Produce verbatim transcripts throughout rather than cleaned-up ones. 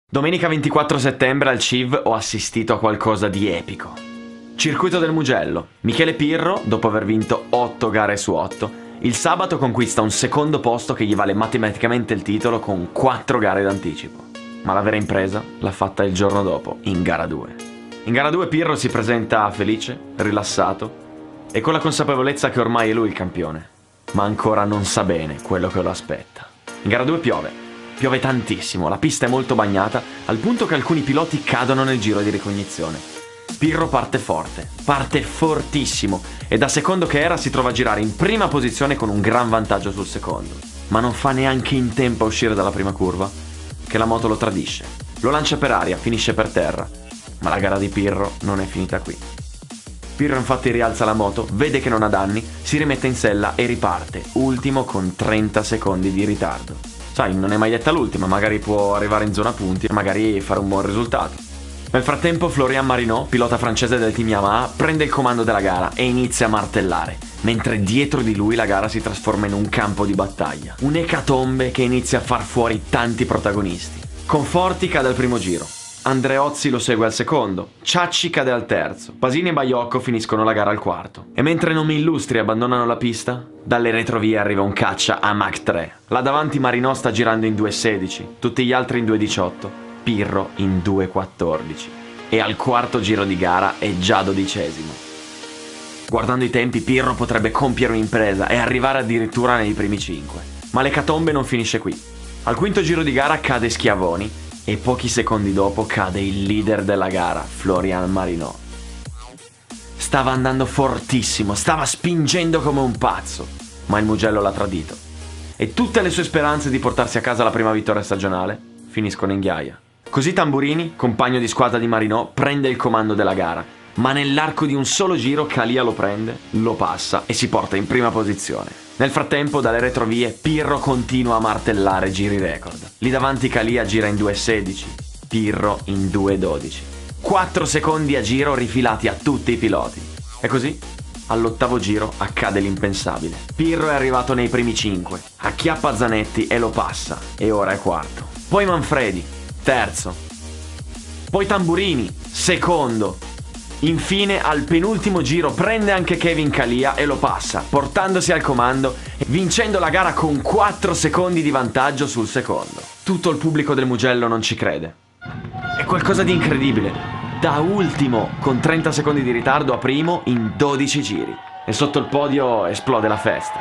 Domenica ventiquattro settembre al C I V ho assistito a qualcosa di epico. Circuito del Mugello. Michele Pirro, dopo aver vinto otto gare su otto, il sabato conquista un secondo posto che gli vale matematicamente il titolo con quattro gare d'anticipo. Ma la vera impresa l'ha fatta il giorno dopo, in gara due. In gara due Pirro si presenta felice, rilassato e con la consapevolezza che ormai è lui il campione, ma ancora non sa bene quello che lo aspetta. In gara due piove. Piove tantissimo, la pista è molto bagnata, al punto che alcuni piloti cadono nel giro di ricognizione. Pirro parte forte, parte fortissimo, e da secondo che era si trova a girare in prima posizione con un gran vantaggio sul secondo. Ma non fa neanche in tempo a uscire dalla prima curva, che la moto lo tradisce. Lo lancia per aria, finisce per terra, ma la gara di Pirro non è finita qui. Pirro infatti rialza la moto, vede che non ha danni, si rimette in sella e riparte, ultimo con trenta secondi di ritardo. Sai, non è mai detta l'ultima, magari può arrivare in zona punti e magari fare un buon risultato. Nel frattempo Florian Marinot, pilota francese del team Yamaha, prende il comando della gara e inizia a martellare, mentre dietro di lui la gara si trasforma in un campo di battaglia. Un'ecatombe che inizia a far fuori tanti protagonisti. Conforti cade al primo giro, Andreozzi lo segue al secondo, Ciacci cade al terzo, Pasini e Baiocco finiscono la gara al quarto. E mentre nomi illustri abbandonano la pista, dalle retrovie arriva un caccia a Mach tre. Là davanti Marinot sta girando in due sedici, tutti gli altri in due diciotto, Pirro in due quattordici. E al quarto giro di gara è già dodicesimo. Guardando i tempi Pirro potrebbe compiere un'impresa e arrivare addirittura nei primi cinque. Ma l'ecatombe non finisce qui. Al quinto giro di gara cade Schiavoni e pochi secondi dopo cade il leader della gara, Florian Marinot. Stava andando fortissimo, stava spingendo come un pazzo, ma il Mugello l'ha tradito. E tutte le sue speranze di portarsi a casa la prima vittoria stagionale finiscono in ghiaia. Così Tamburini, compagno di squadra di Marinot, prende il comando della gara, ma nell'arco di un solo giro Calia lo prende, lo passa e si porta in prima posizione. Nel frattempo, dalle retrovie, Pirro continua a martellare giri record. Lì davanti Calia gira in due sedici, Pirro in due dodici. quattro secondi a giro rifilati a tutti i piloti. E così, all'ottavo giro, accade l'impensabile. Pirro è arrivato nei primi cinque, acchiappa Zanetti e lo passa, e ora è quarto. Poi Manfredi, terzo. Poi Tamburini, secondo. Infine, al penultimo giro prende anche Kevin Calia e lo passa, portandosi al comando e vincendo la gara con quattro secondi di vantaggio sul secondo. Tutto il pubblico del Mugello non ci crede. È qualcosa di incredibile. Da ultimo, con trenta secondi di ritardo, a primo in dodici giri. E sotto il podio esplode la festa.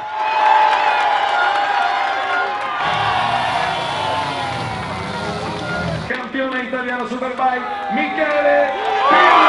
Campione italiano Superbike, Michele Pirro!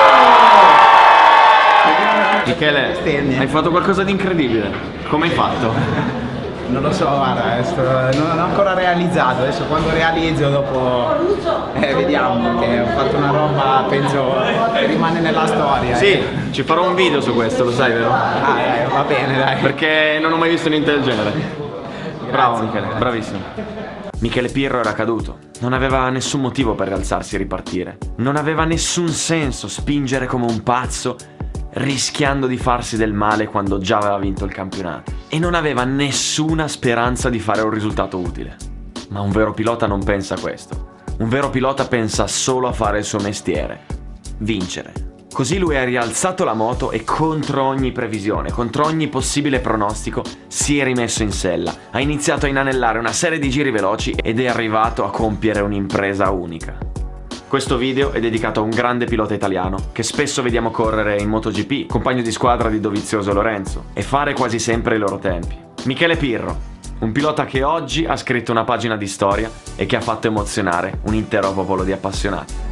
Michele, hai fatto qualcosa di incredibile. Come hai fatto? Non lo so, guarda, adesso non ho ancora realizzato, adesso quando realizzo dopo eh, vediamo, che ho fatto una roba, penso, che rimane nella storia. Sì, eh. ci farò un video su questo, lo sai, vero? Ah, dai, va bene, dai. Perché non ho mai visto niente del genere. Bravo Grazie, Michele, grazie. bravissimo. Michele Pirro era caduto, non aveva nessun motivo per rialzarsi e ripartire. Non aveva nessun senso spingere come un pazzo, rischiando di farsi del male quando già aveva vinto il campionato. E non aveva nessuna speranza di fare un risultato utile. Ma un vero pilota non pensa a questo. Un vero pilota pensa solo a fare il suo mestiere: vincere. Così lui ha rialzato la moto e contro ogni previsione, contro ogni possibile pronostico, si è rimesso in sella, ha iniziato a inanellare una serie di giri veloci ed è arrivato a compiere un'impresa unica. Questo video è dedicato a un grande pilota italiano che spesso vediamo correre in MotoGP, compagno di squadra di Dovizioso Lorenzo, e fare quasi sempre i loro tempi. Michele Pirro, un pilota che oggi ha scritto una pagina di storia e che ha fatto emozionare un intero popolo di appassionati.